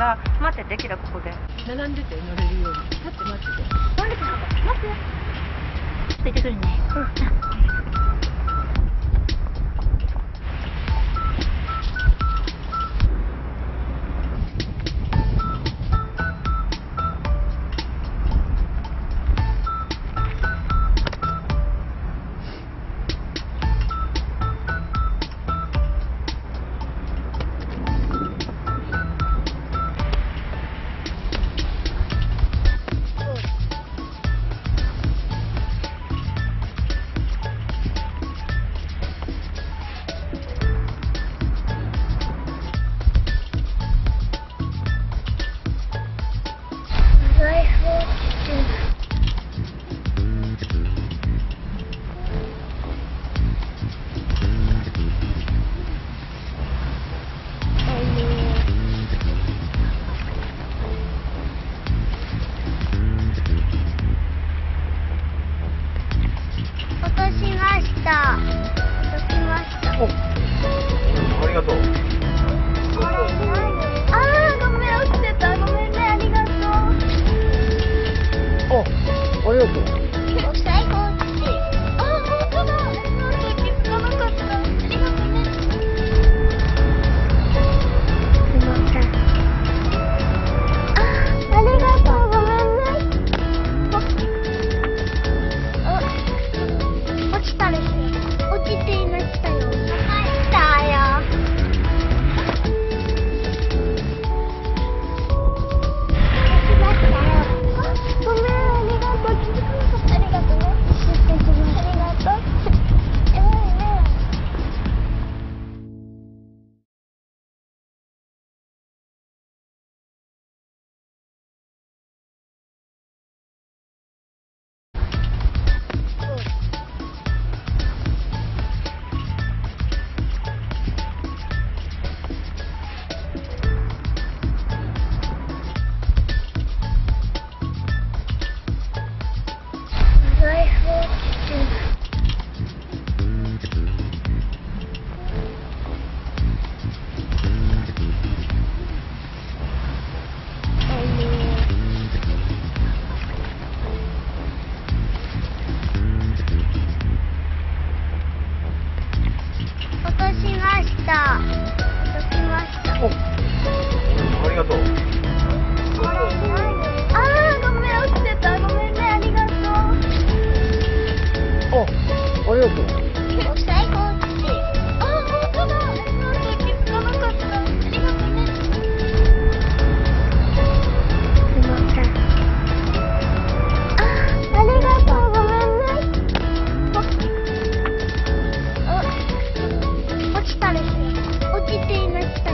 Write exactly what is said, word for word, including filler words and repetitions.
から待ってて、キラここで並んでて乗れるように。立って待ってて。待って待って。ついてくるね。うん。 ありがとう。 あー、ごめん、落ちてた。ごめんね、ありがとう。 あ、ありがとう。 最高って。あー、ほんとだ。なんか気づかなかった。ありがとうね。すいません。あー、ありがとう。ごめんね。あ、落ちたです。落ちていましたよ。入ったよ。落としました。落としました。 ありがとう。 あー、ごめん、落ちてた。ごめんね、ありがとう。 あ、ありがとう。 最高って。あー、ほんとだ。なんか気づかなかった。ありがとうね。すいません。あー、ありがとう。ごめんね。あ、落ちたです。落ちていました。